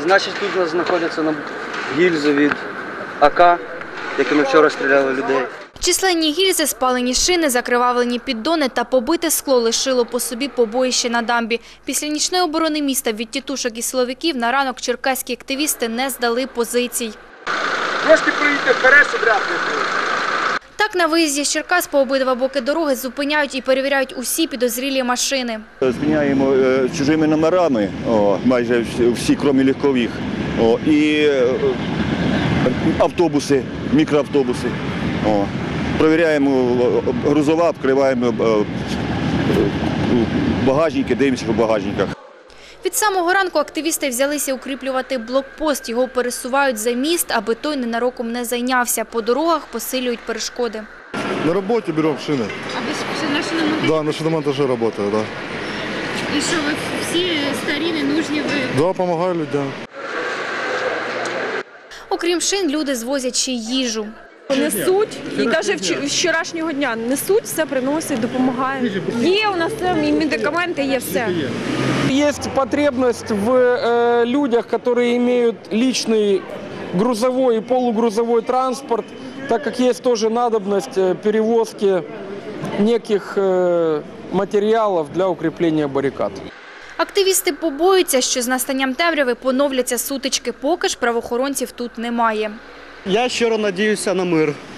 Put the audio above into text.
Значить, тут у нас знаходяться гільзи від АК, якими вчора стріляли людей. Численні гільзи, спалені шини, закривавлені піддони та побите скло лишило по собі побоїще на дамбі. Після нічної оборони міста від тітушок і силовиків на ранок черкаські активісти не здали позицій. Трошки проїдьте вперед, щоб ряд не було. Так, на виїзді з Черкас по обидва боки дороги зупиняють і перевіряють усі підозрілі машини. Зупиняємо чужими номерами, майже всі, крім легкових, і автобуси, мікроавтобуси. Провіряємо грузова, відкриваємо багажники, дивимося по багажниках. Від самого ранку активісти взялися укріплювати блокпост. Його пересувають за міст, аби той ненароком не зайнявся. По дорогах посилюють перешкоди. На роботі беремо шини. А ви на шиномонтажі? Да, на шиномонтажі працюю, да. І що, ви всі старі, ненужні ви? Да, допомагаю людям. Окрім шин, люди звозять ще й їжу. Несуть, і навіть з вчорашнього дня несуть, все приносять, допомагають. Є у нас і медикаменти, є все. Есть потребность в людях, которые имеют личный грузовой и полугрузовой транспорт, так как есть тоже надобность перевозки неких материалов для укрепления баррикад. Активісти побоюються, що з настанням темряви поновляться сутички, поки ж правоохоронців тут немає. Я щиро сподіваюся на мир.